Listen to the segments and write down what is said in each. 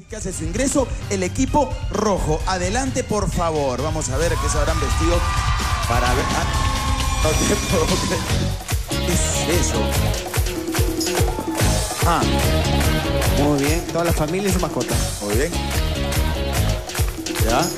que hace su ingreso el equipo rojo. Adelante, por favor. Vamos a ver qué se habrán vestido para ver. Ah, no te puedo creer. ¿Qué es eso? Ah. Muy bien. Toda la familia y su mascota. Muy bien. ¿Ya?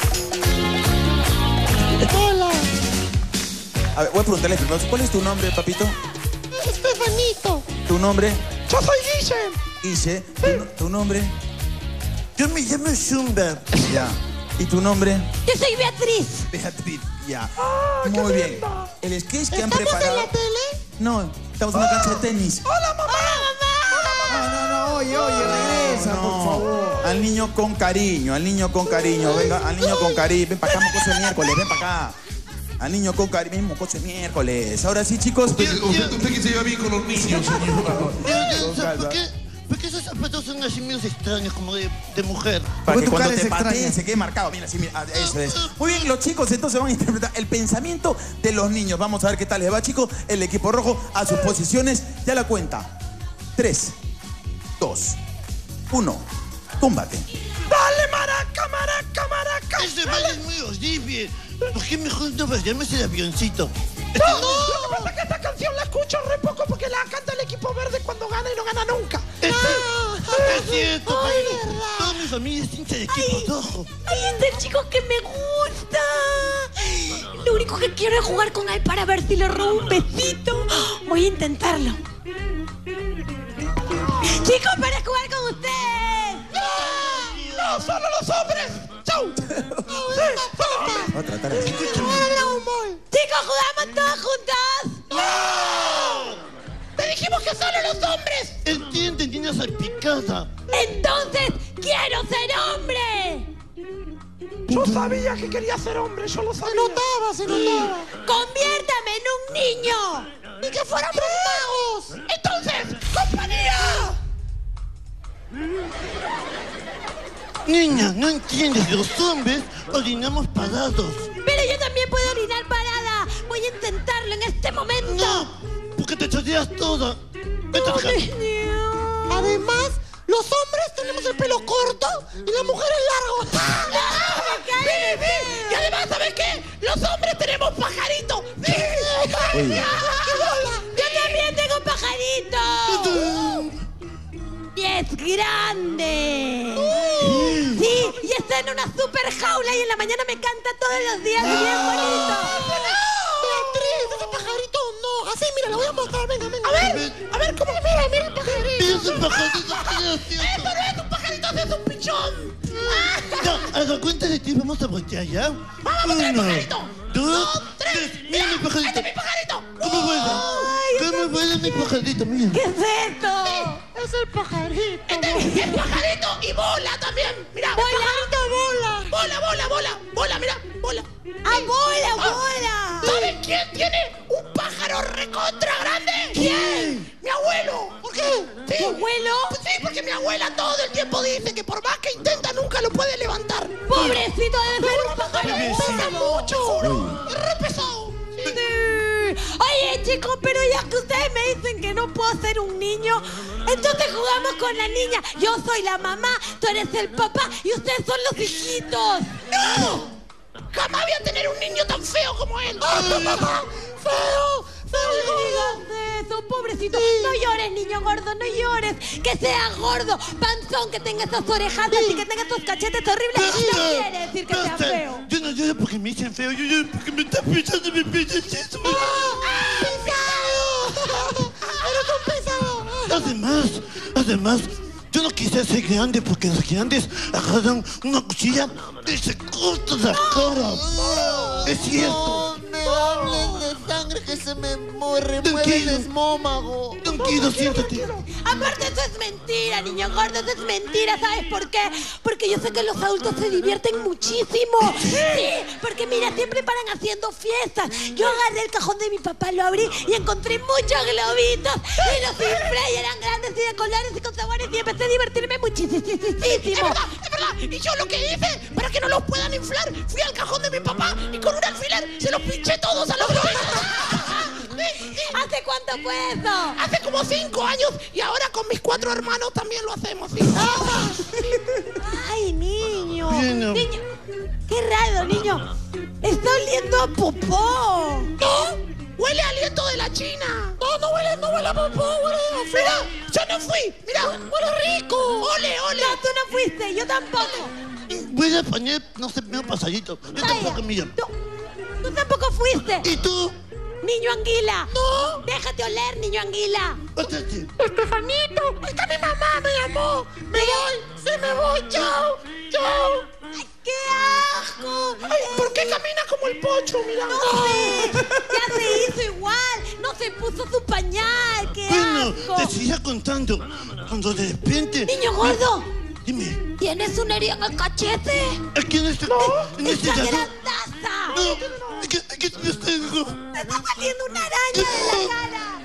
Hola. A ver, voy a preguntarle primero. ¿Cuál es tu nombre, papito? Estefanito. ¿Tu nombre? Yo soy Guille. Guille. ¿Tu nombre? Yo me llamo Zumba. Ya. ¿Y tu nombre? Yo soy Beatriz. Beatriz. Ya. Ah, Muy bien. El sketch que han ¿Estamos preparado... en la tele? No, estamos en una cancha de tenis. ¡Hola, mamá! No, oye, regresa, por favor. Al niño con cariño, al niño con cariño. Venga, al niño con cariño. Ven para acá, mocoso de miércoles, ven para acá. Al niño con cariño, mocoso de miércoles. Ahora sí, chicos. Usted que se lleva bien con los niños, señor. ¿Por qué esos zapatos son así medios extraños, como de mujer? Para que tu cuando cara te es pateen extraña. se quede marcado. Mira, sí, mira, eso es. Muy bien, los chicos entonces van a interpretar el pensamiento de los niños. Vamos a ver qué tal les va, chicos. El equipo rojo a sus posiciones. Ya la cuenta. 3, 2, 1. Túmbate. ¡Dale, maraca, maraca, maraca! Ese baile es muy horrible. ¿Por qué mejor no vayamos el avioncito? No, lo que pasa es que esta canción la escucho re poco porque la canta el equipo verde cuando gana y no gana nunca. Es cierto, Ay, pero verdad. toda mi familia es hincha de equipo rojo. ¡Ay, este chico que me gusta! Lo único que quiero es jugar con él para ver si le robo un besito. Voy a intentarlo. Chicos, para jugar con ustedes. ¡No, solo los hombres! ¡Chau! Va a tratar así. Chicos, ¿jugamos todos juntos? ¡No! ¡Te dijimos que solo los hombres! Entiende, niña salpicada. Entonces, quiero ser hombre. Yo sabía que quería ser hombre, yo lo sabía. Se notaba. Conviértame en un niño. ¡Ni que fuéramos magos! ¡Entonces, compañía! Niña, no entiendes, los hombres orinamos parados. Pero yo también puedo orinar parada. Voy a intentarlo en este momento. No, porque te choteas toda. Vete acá. Además, los hombres tenemos el pelo corto y las mujeres largo. Y además, ¿sabes qué? Los hombres tenemos pajarito. Yo también tengo un pajarito. Y es grande. Sí, y está en una super jaula y en la mañana me canta todos los días. Y bien bonito. Beatriz, ese pajarito no. Así, mira, lo voy a mostrar. Venga. A ver, ¿cómo? Mira el pajarito. Es un pajarito gracioso. Esto no es un pajarito, es un pichón. Ya, a la cuenta de ti vamos a voltear, ¿ya? Vamos a mostrar el pajarito. 2, 3. Mira mi pajarito. ¡Este es mi pajarito! ¿Cómo vuela? ¿Cómo vuela mi pajarito? Mira. ¿Qué es esto? Es el pajarito. Este es el pajarito y bola también. Mira, el pajarito bola. Bola, mira, bola. ¡Ah, bola! ¿Saben quién tiene un pájaro recontra grande? ¿Quién? Mi abuelo. ¿Por qué? Sí. ¿Tu abuelo? Sí, porque mi abuela todo el tiempo dice que por más que intenta nunca lo puede levantar. Pobrecito, debe ser un pájaro. Pesa mucho. Es re pesado. Oye, chicos, pero ya que ustedes me dicen que no puedo ser un niño, entonces jugamos con la niña. Yo soy la mamá, tú eres el papá y ustedes son los hijitos. ¡No! Jamás voy a tener un niño tan feo como él. ¡Feo! No me digas eso, pobrecito. No llores, niño gordo, no llores. Que sea gordo, panzón, que tenga esas orejadas y que tenga esos cachetes horribles. No quiere decir que sea feo. Yo no lloro porque me dicen feo, yo lloro porque me está pisando mi pechito. ¡Pesado! ¡Eres un pesado! Además, yo no quise ser grande porque los grandes agarran una cuchilla y se cortan la cara. Es cierto. Me hablen de sangre que se me remueve el Tranquilo. estómago. Tranquilo, siéntate. Aparte, eso es mentira, niño gordo, eso es mentira. ¿Sabes por qué? Porque yo sé que los adultos se divierten muchísimo. Sí, porque mira, siempre paran haciendo fiestas. Yo agarré el cajón de mi papá, lo abrí y encontré muchos globitos. Y los inflé y eran grandes y de colores y con sabores y empecé a divertirme muchísimo. Es verdad. Y yo lo que hice, para que no los puedan inflar, fui al cajón de mi papá y con un alfiler se los pinché todos a los globitos. ¿Hace cuánto fue eso? Hace como 5 años y ahora con mis 4 hermanos también lo hacemos. ¿Sí? Bueno. Niño, qué raro, niño. Está oliendo a popó. No, huele a aliento de la China. No huele a popó, huele a... Mira, yo no fui. Mira, huele rico. Ole. No, tú no fuiste, yo tampoco. Voy a poner, no sé, medio pasadito. Yo tampoco, mira. Tú tampoco fuiste. ¿Y tú? Niño anguila. No. Déjate oler, niño anguila. Ótate. Estefanito, es que mi mamá me llamó. Me voy, chao. ¡Ay, qué asco! Ay, ¿por qué camina como el pocho? Mira. No sé, ya se hizo igual. No se puso su pañal. ¡Qué Bueno, asco! te seguía contando. Cuando de repente... Niño gordo, Dime, ¿tienes una herida en el cachete? aquí en este... en este ¡Esa lado- grandaza! No, aquí los tengo. ¡Me está saliendo una araña de la cara!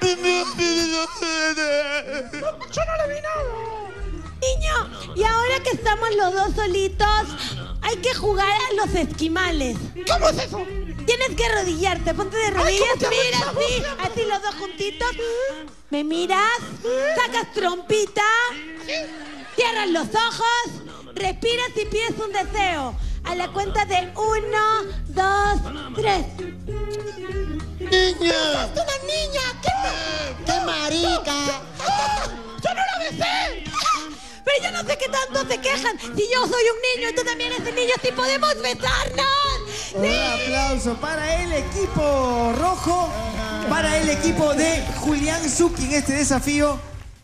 Yo no le vi nada. Niño, y ahora que estamos los dos solitos, hay que jugar a los esquimales. ¿Cómo es eso? Tienes que arrodillarte, ponte de rodillas, ¿cómo te mira arrodillas? así, así los dos juntitos. ¿Me miras? Sacas trompita, cierras los ojos, respiras y pides un deseo. A la cuenta de 1, 2, 3. ¡Niña! ¡Una niña! ¡Qué marica! ¡Yo no la besé! Pero yo no sé qué tanto se quejan. Si yo soy un niño y tú también eres un niño, si podemos besarnos. Un aplauso para el equipo rojo, para el equipo de Julián Zucchi en este desafío.